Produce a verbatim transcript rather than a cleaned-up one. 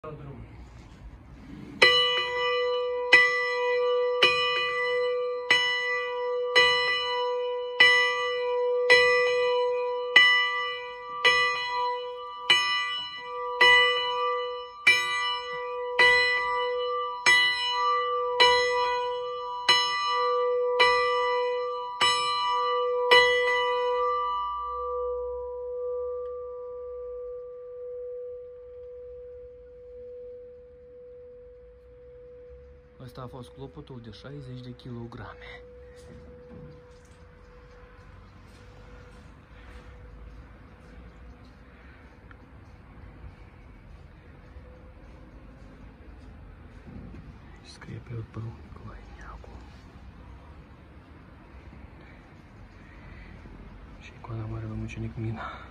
Drum. Asta a fost clopotul de șaizeci de kilograme. Scrie pe Părul Nicolae Neagu. Și icoana Marelui Mucenic Mina.